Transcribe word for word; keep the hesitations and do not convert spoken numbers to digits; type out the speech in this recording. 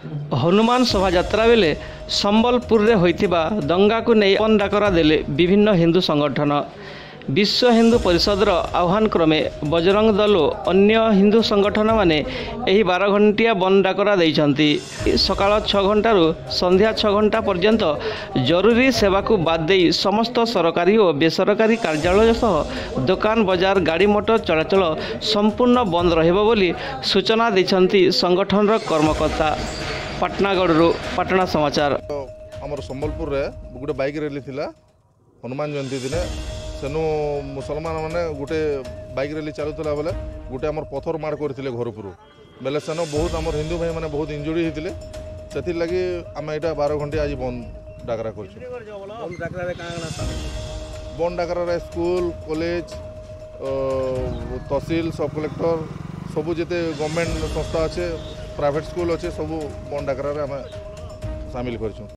हनुमान शोभायात्रा बेले संबलपुर रे होइथिबा दंगा को नहीं बंद डाकरा देले विभिन्न हिंदू संगठन। विश्व हिंदू परिषदर आह्वान क्रमे बजरंग दल और अन्य हिंदू संगठन माने एही बारह घंटिया बंद डाकरा देइछंती। सकाळ छह घंटारू संध्या छह घंटा पर्यंत जरूरी सेवा को बाद देई समस्त सरकारी और बेसरकारी कार्यालय सह दुकान बजार गाड़ी मोटर चलाचल संपूर्ण बंद रहिबो बोली सूचना दैछंती संगठनर कर्मकर्ता। पाटनागढ़ पाटना समाचार। आमर संबलपुर रे गोटे बाइक रैली थिला हनुमान जयंती दिन सेनु मुसलमान माने गोटे बाइक रैली चलुला बेले गोटे आमर पथर मार करथिले घर उपरु बेले सेनो बहुत आमर हिंदू भाई माने बहुत इंजुरी होइतिले सेति लागि आमे एटा बारह घंटे आज बंद डाकरा करछु। बंद डाकरा रे काना बंद डाकरा रे स्कूल कॉलेज तहसील सब कलेक्टर सबु जेते गवर्नमेंट संस्था अच्छे प्राइवेट स्कूल अच्छे सब बंद डाकरा रे आमे शामिल करछु।